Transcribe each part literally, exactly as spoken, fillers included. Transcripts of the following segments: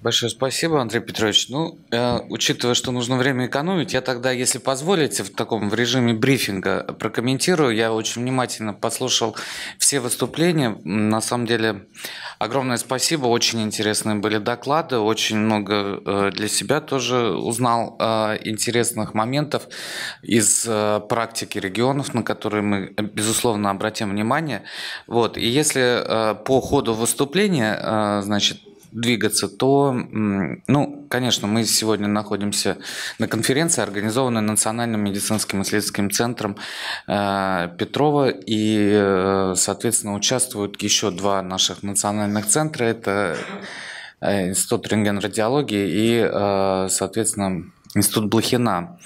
Большое спасибо, Андрей Петрович. Ну, э, учитывая, что нужно время экономить, я тогда, если позволите, в таком в режиме брифинга прокомментирую. Я очень внимательно послушал все выступления. На самом деле, огромное спасибо. Очень интересные были доклады. Очень много э, для себя тоже узнал э, интересных моментов из э, практики регионов, на которые мы, безусловно, обратим внимание. Вот. И если э, по ходу выступления, э, значит, двигаться, то, ну, конечно, мы сегодня находимся на конференции, организованной Национальным медицинским исследовательским центром Петрова, и, соответственно, участвуют еще два наших национальных центра, это Институт рентген-радиологии и, соответственно, Институт Блохина.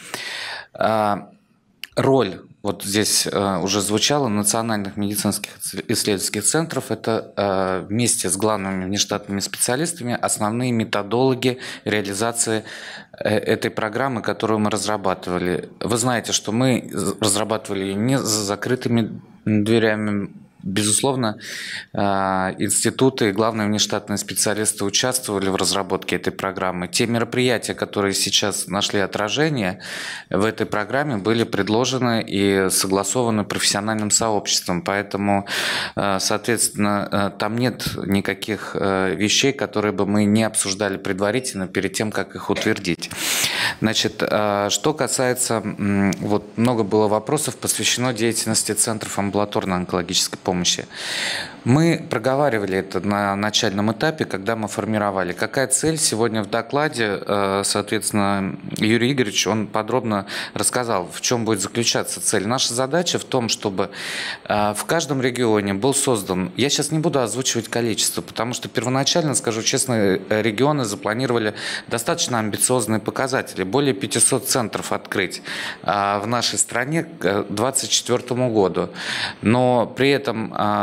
Роль, вот здесь э, уже звучало, национальных медицинских исследовательских центров, это э, вместе с главными внештатными специалистами основные методологи реализации э, этой программы, которую мы разрабатывали. Вы знаете, что мы разрабатывали ее не за закрытыми дверями. Безусловно, институты и главные внештатные специалисты участвовали в разработке этой программы. Те мероприятия, которые сейчас нашли отражение в этой программе, были предложены и согласованы профессиональным сообществом. Поэтому, соответственно, там нет никаких вещей, которые бы мы не обсуждали предварительно перед тем, как их утвердить. Значит, что касается, вот много было вопросов, посвящено деятельности центров амбулаторной онкологической помощи. Мы проговаривали это на начальном этапе, когда мы формировали. Какая цель сегодня в докладе, соответственно, Юрий Игоревич, он подробно рассказал, в чем будет заключаться цель. Наша задача в том, чтобы в каждом регионе был создан, я сейчас не буду озвучивать количество, потому что первоначально, скажу честно, регионы запланировали достаточно амбициозные показатели, более пятисот центров открыть в нашей стране к две тысячи двадцать четвёртому году. Но при этом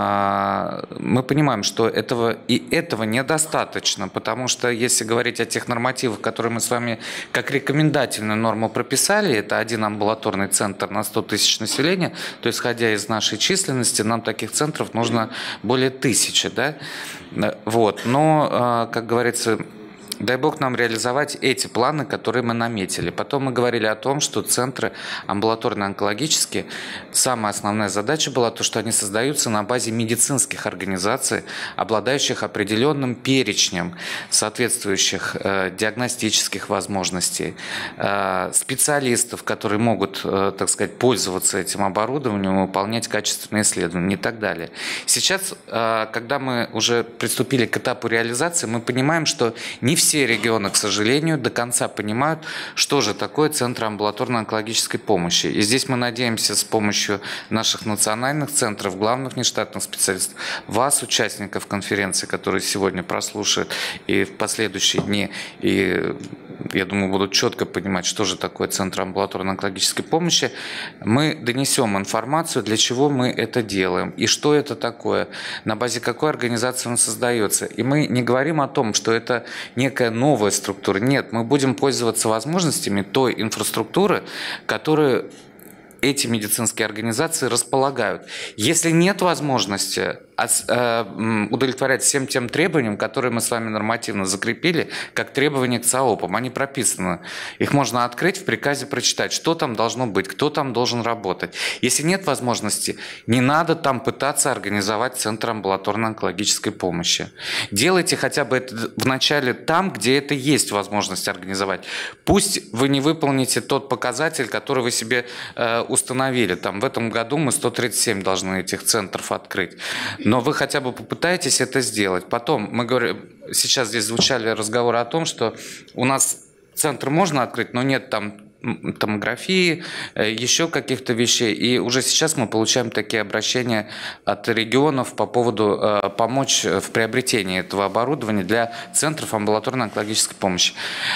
мы понимаем, что этого и этого недостаточно, потому что если говорить о тех нормативах, которые мы с вами как рекомендательную норму прописали, это один амбулаторный центр на сто тысяч населения, то исходя из нашей численности, нам таких центров нужно более тысячи, да? Вот. Но, как говорится, дай Бог нам реализовать эти планы, которые мы наметили. Потом мы говорили о том, что центры амбулаторно-онкологические, самая основная задача была то, что они создаются на базе медицинских организаций, обладающих определенным перечнем соответствующих э, диагностических возможностей, э, специалистов, которые могут, э, так сказать, пользоваться этим оборудованием, выполнять качественные исследования и так далее. Сейчас, э, когда мы уже приступили к этапу реализации, мы понимаем, что не все Все регионы, к сожалению, до конца понимают, что же такое центр амбулаторной онкологической помощи. И здесь мы надеемся с помощью наших национальных центров, главных внештатных специалистов, вас, участников конференции, которые сегодня прослушают и в последующие дни, и, я думаю, будут четко понимать, что же такое центр амбулаторной онкологической помощи, мы донесем информацию, для чего мы это делаем и что это такое, на базе какой организации он создается. И мы не говорим о том, что это не некая новая структура. Нет, мы будем пользоваться возможностями той инфраструктуры, которую эти медицинские организации располагают. Если нет возможности удовлетворять всем тем требованиям, которые мы с вами нормативно закрепили, как требования к ЦАОПам. Они прописаны. Их можно открыть, в приказе прочитать, что там должно быть, кто там должен работать. Если нет возможности, не надо там пытаться организовать центр амбулаторной онкологической помощи. Делайте хотя бы это вначале там, где это есть возможность организовать. Пусть вы не выполните тот показатель, который вы себе э, установили. Там, в этом году мы сто тридцать семь должны этих центров открыть. Но вы хотя бы попытаетесь это сделать. Потом, мы говорим, сейчас здесь звучали разговоры о том, что у нас центр можно открыть, но нет там томографии, еще каких-то вещей. И уже сейчас мы получаем такие обращения от регионов по поводу э, помочь в приобретении этого оборудования для центров амбулаторной онкологической помощи.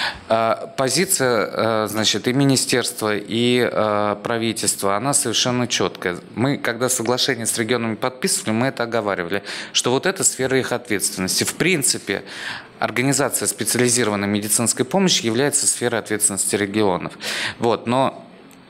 Э, позиция, э, значит, и министерства, и э, правительства, она совершенно четкая. Мы, когда соглашение с регионами подписывали, мы это оговаривали, что вот это сфера их ответственности. В принципе, организация специализированной медицинской помощи является сферой ответственности регионов. Вот, но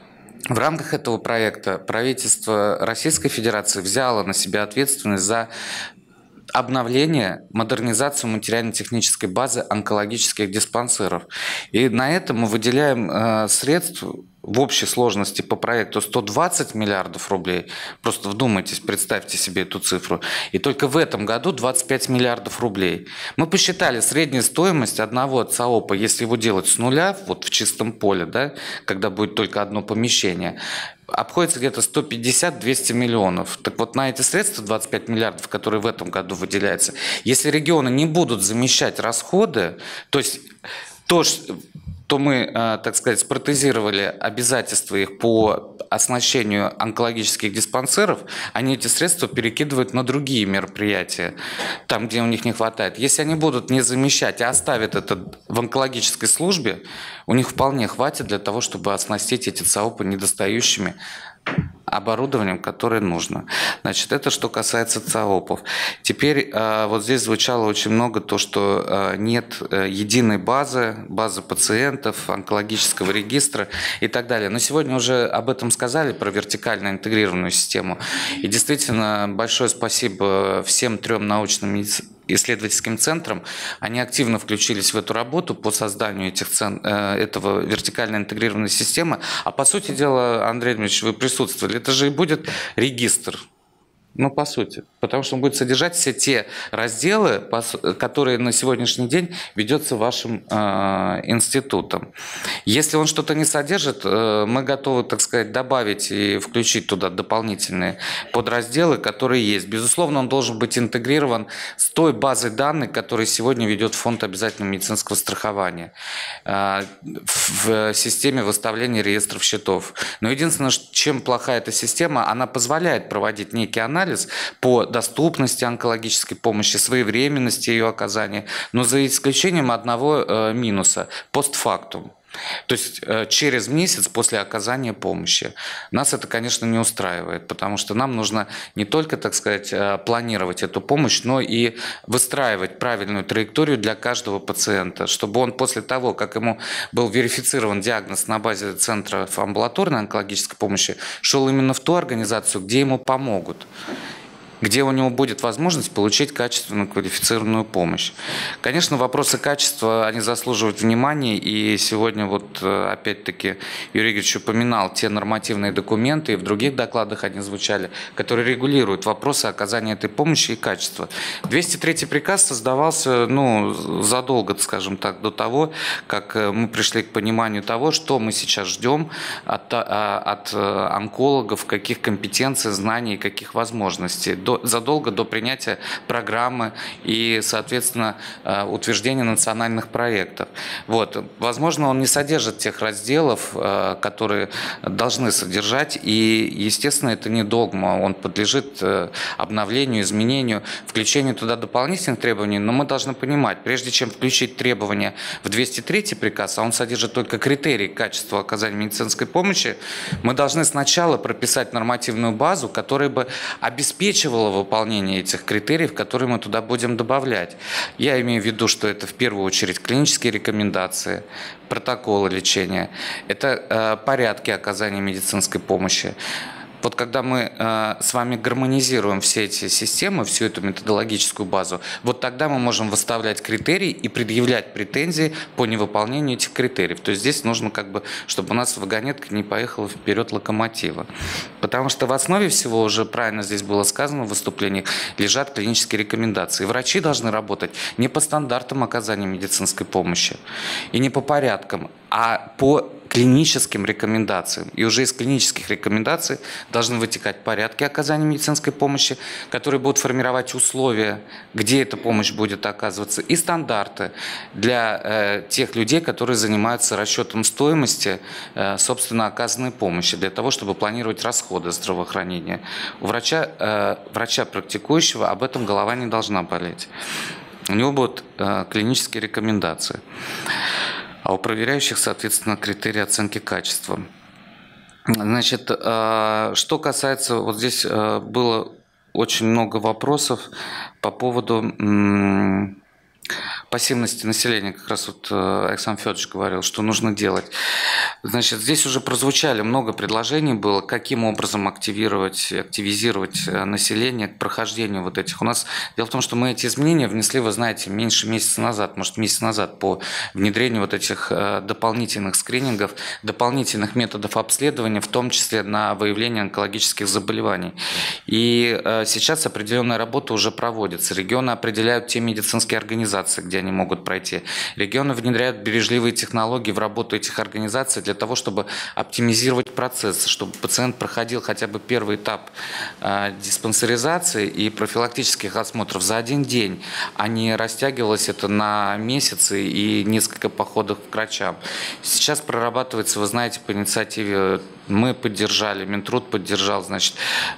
в рамках этого проекта правительство Российской Федерации взяло на себя ответственность за обновление, модернизацию материально-технической базы онкологических диспансеров. И на это мы выделяем э, средств в общей сложности по проекту сто двадцать миллиардов рублей. Просто вдумайтесь, представьте себе эту цифру. И только в этом году двадцать пять миллиардов рублей. Мы посчитали среднюю стоимость одного ЦАОПа, если его делать с нуля, вот в чистом поле, да, когда будет только одно помещение, обходится где-то сто пятьдесят — двести миллионов. Так вот, на эти средства, двадцать пять миллиардов, которые в этом году выделяются, если регионы не будут замещать расходы, то есть то, то мы, так сказать, спротезировали обязательства их по оснащению онкологических диспансеров, они эти средства перекидывают на другие мероприятия, там, где у них не хватает. Если они будут не замещать, а оставят это в онкологической службе, у них вполне хватит для того, чтобы оснастить эти ЦАОПы недостающими оборудованием, которое нужно. Значит, это что касается ЦАОПов. Теперь вот здесь звучало очень много то, что нет единой базы, базы пациентов, онкологического регистра и так далее. Но сегодня уже об этом сказали, про вертикально интегрированную систему. И действительно, большое спасибо всем трем научным исследовательским центрам. Они активно включились в эту работу по созданию этих цен, этого вертикально интегрированной системы. А по сути дела, Андрей Дмитриевич, вы присутствовали, это же и будет регистр. Ну, по сути. Потому что он будет содержать все те разделы, которые на сегодняшний день ведется вашим э, институтом. Если он что-то не содержит, э, мы готовы, так сказать, добавить и включить туда дополнительные подразделы, которые есть. Безусловно, он должен быть интегрирован с той базой данных, которую сегодня ведет Фонд обязательного медицинского страхования э, в системе выставления реестров счетов. Но единственное, чем плоха эта система, она позволяет проводить некий анализ по доступности онкологической помощи, своевременности ее оказания, но за исключением одного э, минуса – постфактум. То есть э, через месяц после оказания помощи. Нас это, конечно, не устраивает, потому что нам нужно не только, так сказать, э, планировать эту помощь, но и выстраивать правильную траекторию для каждого пациента, чтобы он после того, как ему был верифицирован диагноз на базе центров амбулаторной онкологической помощи, шел именно в ту организацию, где ему помогут, где у него будет возможность получить качественную квалифицированную помощь. Конечно, вопросы качества, они заслуживают внимания, и сегодня вот опять-таки Юрий Игоревич упоминал те нормативные документы, и в других докладах они звучали, которые регулируют вопросы оказания этой помощи и качества. двести третий приказ создавался, ну, задолго, скажем так, до того, как мы пришли к пониманию того, что мы сейчас ждем от, от онкологов, каких компетенций, знаний, каких возможностей, задолго до принятия программы и, соответственно, утверждения национальных проектов. Вот. Возможно, он не содержит тех разделов, которые должны содержать, и, естественно, это не догма, он подлежит обновлению, изменению, включению туда дополнительных требований, но мы должны понимать, прежде чем включить требования в двести третий приказ, а он содержит только критерии качества оказания медицинской помощи, мы должны сначала прописать нормативную базу, которая бы обеспечивала выполнение этих критериев, которые мы туда будем добавлять. Я имею в виду, что это в первую очередь клинические рекомендации, протоколы лечения, это э, порядки оказания медицинской помощи. Вот когда мы э, с вами гармонизируем все эти системы, всю эту методологическую базу, вот тогда мы можем выставлять критерии и предъявлять претензии по невыполнению этих критериев. То есть здесь нужно, как бы, чтобы у нас вагонетка не поехала вперед локомотива. Потому что в основе всего, уже правильно здесь было сказано в выступлении, лежат клинические рекомендации. Врачи должны работать не по стандартам оказания медицинской помощи и не по порядкам, а по клиническим рекомендациям. И уже из клинических рекомендаций должны вытекать порядки оказания медицинской помощи, которые будут формировать условия, где эта помощь будет оказываться, и стандарты для э, тех людей, которые занимаются расчетом стоимости, э, собственно, оказанной помощи, для того, чтобы планировать расходы здравоохранения. У врача, э, врача практикующего об этом голова не должна болеть. У него будут э, клинические рекомендации. А у проверяющих, соответственно, критерии оценки качества. Значит, что касается, вот здесь было очень много вопросов по поводу, пассивности населения, как раз вот Александр Федорович говорил, что нужно делать. Значит, здесь уже прозвучали много предложений было, каким образом активировать, активизировать население к прохождению вот этих. У нас дело в том, что мы эти изменения внесли, вы знаете, меньше месяца назад, может, месяц назад по внедрению вот этих дополнительных скринингов, дополнительных методов обследования, в том числе на выявление онкологических заболеваний. И сейчас определенная работа уже проводится. Регионы определяют те медицинские организации, где они могут пройти. Регионы внедряют бережливые технологии в работу этих организаций для того, чтобы оптимизировать процесс, чтобы пациент проходил хотя бы первый этап диспансеризации и профилактических осмотров за один день, а не растягивалось это на месяцы и несколько походов к врачам. Сейчас прорабатывается, вы знаете, по инициативе мы поддержали, Минтруд поддержал, значит,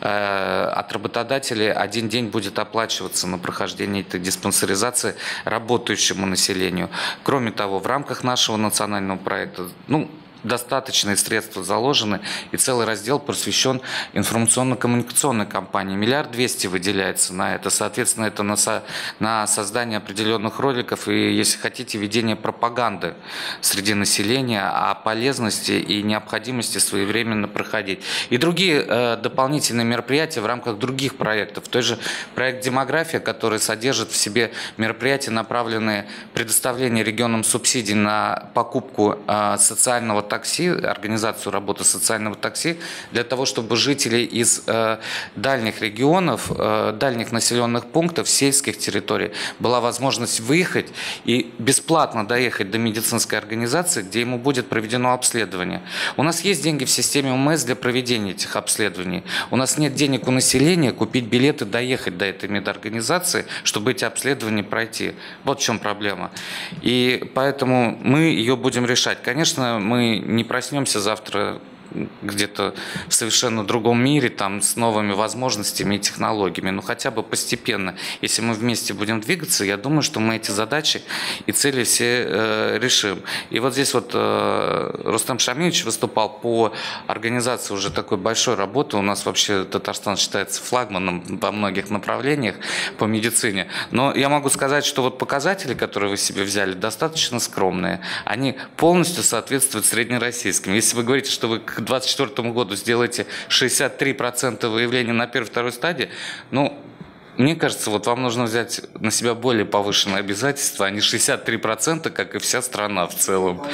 от работодателей один день будет оплачиваться на прохождение этой диспансеризации работающему населению. Кроме того, в рамках нашего национального проекта, ну, достаточные средства заложены, и целый раздел посвящен информационно-коммуникационной кампании. Миллиард двести выделяется на это. Соответственно, это на, со, на создание определенных роликов и, если хотите, ведение пропаганды среди населения о полезности и необходимости своевременно проходить. И другие э, дополнительные мероприятия в рамках других проектов. Той же проект «Демография», который содержит в себе мероприятия, направленные предоставление регионам субсидий на покупку э, социального такси, организацию работы социального такси, для того, чтобы жители из э, дальних регионов, э, дальних населенных пунктов, сельских территорий была возможность выехать и бесплатно доехать до медицинской организации, где ему будет проведено обследование. У нас есть деньги в системе ОМС для проведения этих обследований. У нас нет денег у населения купить билеты, доехать до этой медорганизации, чтобы эти обследования пройти. Вот в чем проблема. И поэтому мы ее будем решать. Конечно, мы не проснемся завтра где-то в совершенно другом мире, там, с новыми возможностями и технологиями, но хотя бы постепенно. Если мы вместе будем двигаться, я думаю, что мы эти задачи и цели все э, решим. И вот здесь вот э, Рустам Шамилевич выступал по организации уже такой большой работы. У нас вообще Татарстан считается флагманом во многих направлениях по медицине. Но я могу сказать, что вот показатели, которые вы себе взяли, достаточно скромные. Они полностью соответствуют среднероссийским. Если вы говорите, что вы к две тысячи двадцать четвёртому году сделаете шестьдесят три процента выявления на первой-второй стадии, ну, мне кажется, вот вам нужно взять на себя более повышенные обязательства, а не шестьдесят три процента, как и вся страна в целом.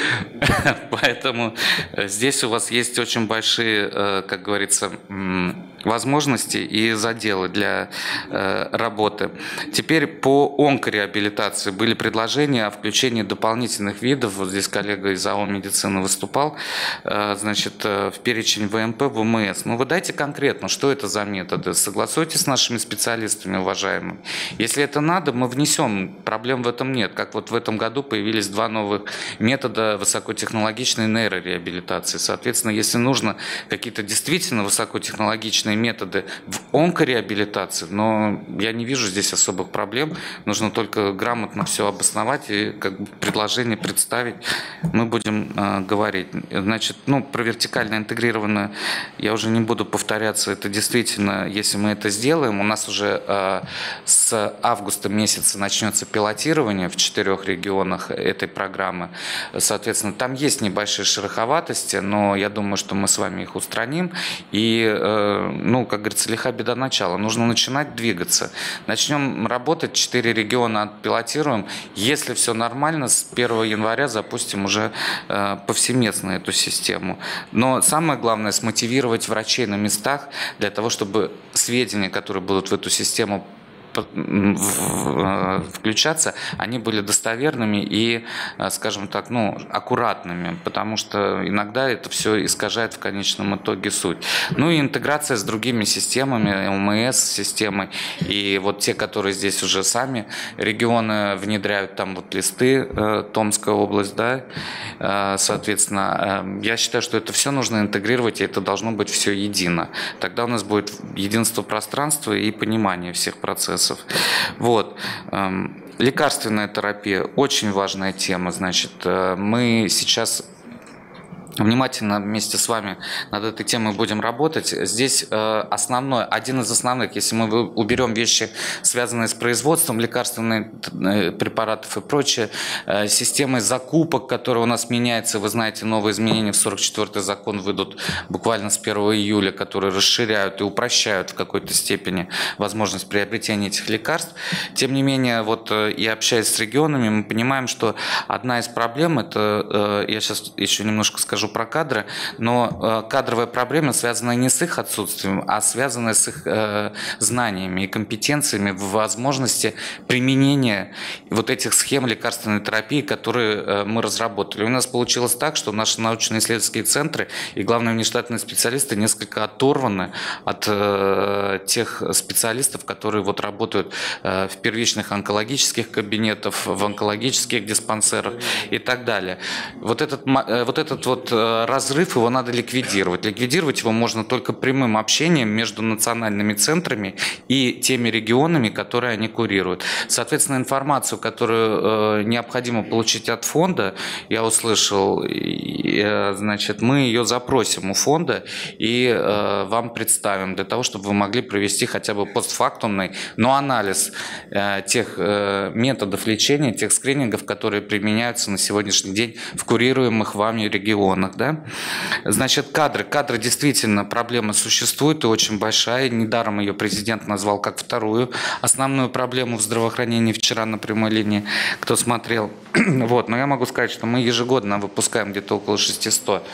Поэтому здесь у вас есть очень большие, как говорится, возможности и заделы для э, работы. Теперь по онкореабилитации были предложения о включении дополнительных видов. Вот здесь коллега из АО «Медицина» выступал, э, значит, э, в перечень ВМП, ВМС. Ну, вы дайте конкретно, что это за методы. Согласуйте с нашими специалистами, уважаемыми. Если это надо, мы внесем. Проблем в этом нет. Как вот в этом году появились два новых метода высокотехнологичной нейрореабилитации. Соответственно, если нужно какие-то действительно высокотехнологичные методы в онкореабилитации, но я не вижу здесь особых проблем. Нужно только грамотно все обосновать и как бы предложение представить. Мы будем э, говорить. Значит, ну, про вертикально интегрированное я уже не буду повторяться. Это действительно, если мы это сделаем, у нас уже э, с августа месяца начнется пилотирование в четырех регионах этой программы. Соответственно, там есть небольшие шероховатости, но я думаю, что мы с вами их устраним. И э, ну, как говорится, лиха беда начала. Нужно начинать двигаться. Начнем работать, четыре региона отпилотируем. Если все нормально, с первого января запустим уже э, повсеместно эту систему. Но самое главное, смотивировать врачей на местах для того, чтобы сведения, которые будут в эту систему включаться, они были достоверными и, скажем так, ну, аккуратными, потому что иногда это все искажает в конечном итоге суть. Ну и интеграция с другими системами, ОМС-системой, и вот те, которые здесь уже сами регионы внедряют, там вот листы, Томская область, да, соответственно, я считаю, что это все нужно интегрировать, и это должно быть все едино. Тогда у нас будет единство пространства и понимание всех процессов. Вот. Лекарственная терапия – очень важная тема. Значит, мы сейчас внимательно вместе с вами над этой темой будем работать. Здесь э, основной, один из основных, если мы уберем вещи, связанные с производством лекарственных препаратов и прочее, э, системой закупок, которая у нас меняется. Вы знаете, новые изменения в сорок четвёртый закон выйдут буквально с первого июля, которые расширяют и упрощают в какой-то степени возможность приобретения этих лекарств. Тем не менее, вот э, и общаясь с регионами, мы понимаем, что одна из проблем, это, э, я сейчас еще немножко скажу про кадры, но кадровая проблема связана не с их отсутствием, а связана с их э, знаниями и компетенциями в возможности применения вот этих схем лекарственной терапии, которые э, мы разработали. У нас получилось так, что наши научно-исследовательские центры и главные внештатные специалисты несколько оторваны от э, тех специалистов, которые вот работают э, в первичных онкологических кабинетах, в онкологических диспансерах и так далее. Вот этот, э, вот этот вот разрыв, его надо ликвидировать. Ликвидировать его можно только прямым общением между национальными центрами и теми регионами, которые они курируют. Соответственно, информацию, которую э, необходимо получить от фонда, я услышал, и, э, значит, мы ее запросим у фонда и э, вам представим для того, чтобы вы могли провести хотя бы постфактумный, но анализ э, тех э, методов лечения, тех скринингов, которые применяются на сегодняшний день в курируемых вами регионах. Да? Значит, кадры. Кадры действительно проблема существует и очень большая. Недаром ее президент назвал как вторую основную проблему в здравоохранении вчера на прямой линии, кто смотрел. Вот. Но я могу сказать, что мы ежегодно выпускаем где-то около шестисот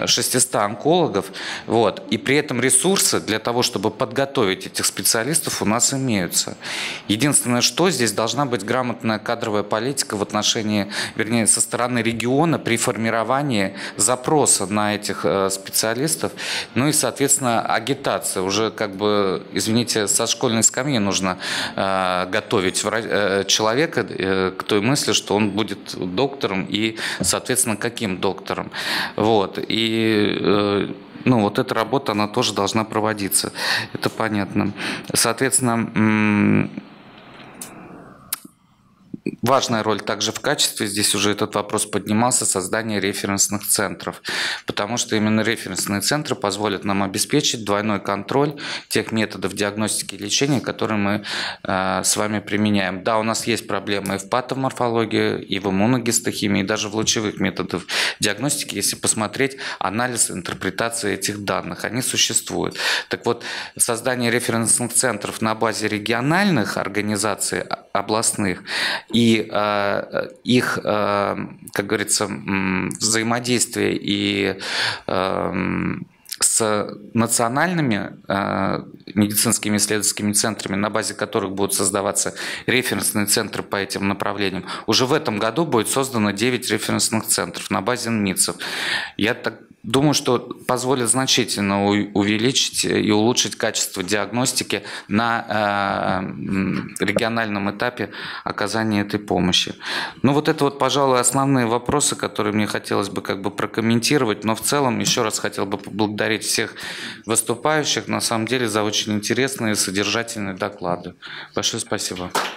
онкологов. Вот. И при этом ресурсы для того, чтобы подготовить этих специалистов, у нас имеются. Единственное, что здесь должна быть грамотная кадровая политика в отношении, вернее, со стороны региона при формировании запроса на этих специалистов, ну и, соответственно, агитация. Уже, как бы, извините, со школьной скамьи нужно э, готовить э, человека э, к той мысли, что он будет доктором и, соответственно, каким доктором. Вот. И э, ну, вот эта работа, она тоже должна проводиться. Это понятно. Соответственно, важная роль также в качестве, здесь уже этот вопрос поднимался, создание референсных центров, потому что именно референсные центры позволят нам обеспечить двойной контроль тех методов диагностики и лечения, которые мы э, с вами применяем. Да, у нас есть проблемы и в патоморфологии, и в иммуногистохимии, и даже в лучевых методах диагностики, если посмотреть анализ, интерпретации этих данных, они существуют. Так вот, создание референсных центров на базе региональных организаций, областных, и э, их, э, как говорится, взаимодействие и э, с национальными э, медицинскими исследовательскими центрами, на базе которых будут создаваться референсные центры по этим направлениям. Уже в этом году будет создано девять референсных центров на базе эн МИЦов. Я так думаю, что позволит значительно увеличить и улучшить качество диагностики на э, региональном этапе оказания этой помощи. Ну вот это вот, пожалуй, основные вопросы, которые мне хотелось бы как бы прокомментировать, но в целом еще раз хотел бы поблагодарить всех выступающих, на самом деле, за очень интересные и содержательные доклады. Большое спасибо.